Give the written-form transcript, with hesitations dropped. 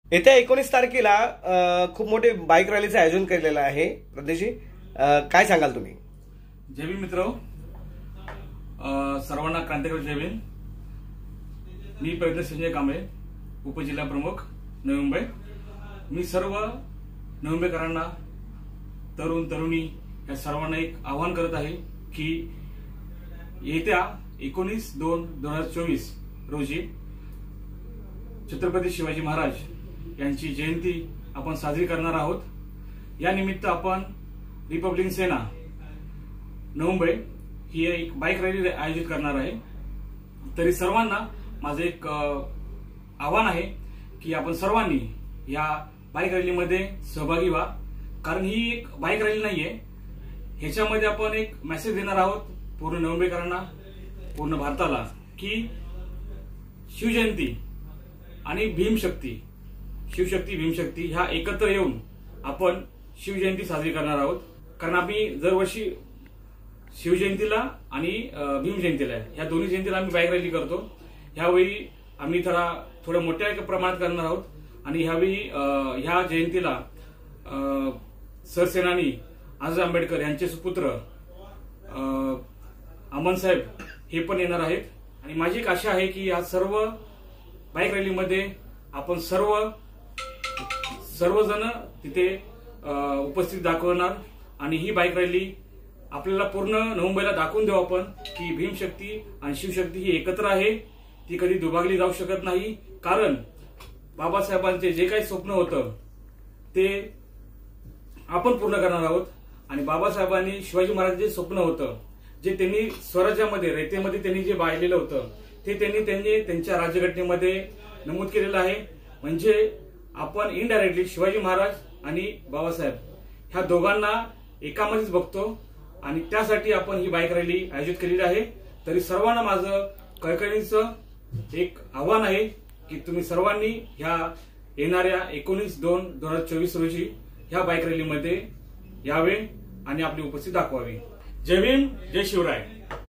येत्या 19 तारखेला खूप मोठे बाईक रॅलीचं आयोजन केलेलं आहे. प्रदेशी काय सांगाल तुम्ही? जय भीम मित्र, सर्वांना क्रांतिकारी जय भीम. मी प्रज्ञा संजय कांबळे, उपजिल्हा प्रमुख नवी मुंबई. मी सर्व नवी मुंबईकरांना, तरुण तरुणी या सर्वांना एक आवाहन करत आहे की येत्या 19/2/2024 रोजी छत्रपती शिवाजी महाराज यांची जयंती आपण साजरी करणार आहोत. या निमित्त आपण रिपब्लिक सेना नवी मुंबई ही एक बाईक रॅली आयोजित करणार आहे. तरी सर्वांना माझं एक आव्हान आहे की आपण सर्वांनी या बाईक रॅलीमध्ये सहभागी व्हा. कारण ही एक बाईक रॅली नाहीये, ह्याच्यामध्ये आपण एक मेसेज देणार आहोत पूर्ण नवी मुंबईकरांना, पूर्ण भारताला, की शिवजयंती आणि भीमशक्ती, शिवशक्ती भीमशक्ती ह्या एकत्र येऊन आपण शिवजयंती साजरी करणार आहोत. कारण आम्ही दरवर्षी शिवजयंतीला आणि भीमजयंतीला या दोन्ही जयंतीला आम्ही बाईक रॅली करतो. ह्यावेळी आम्ही थोड्या मोठ्या प्रमाणात करणार आहोत. आणि ह्यावेळी ह्या जयंतीला सरसेनानी आझाद आंबेडकर यांचे सुपुत्र अमन साहेब हे पण येणार आहेत. आणि माझी एक आशा आहे की या सर्व बाईक रॅलीमध्ये आपण सर्वजण तिथे उपस्थित दाखवणार. आणि ही बाईक रॅली आपल्याला पूर्ण नवी मुंबईला दाखवून देऊ आपण की भीमशक्ती आणि शिवशक्ती ही एकत्र आहे, ती कधी दुभागली जाऊ शकत नाही. कारण बाबासाहेबांचे जे काही स्वप्न होतं ते आपण पूर्ण करणार आहोत. आणि बाबासाहेबांनी शिवाजी महाराजांचे स्वप्न होतं, जे त्यांनी स्वराज्यामध्ये रयतेमध्ये त्यांनी जे बाळलेलं होतं, ते त्यांनी त्यांच्या राज्यघटनेमध्ये नमूद केलेलं आहे. म्हणजे आपण इनडायरेक्टली शिवाजी महाराज आणि बाबासाहेब ह्या दोघांना एकामध्येच बघतो. आणि त्यासाठी आपण ही बाईक रॅली आयोजित केलेली आहे. तरी सर्वांना माझं कळकळीचं एक आव्हान आहे की तुम्ही सर्वांनी ह्या येणाऱ्या 19/2/2024 रोजी ह्या बाईक रॅलीमध्ये यावे आणि आपली उपस्थिती दाखवावी. जय भीम, जय शिवराय.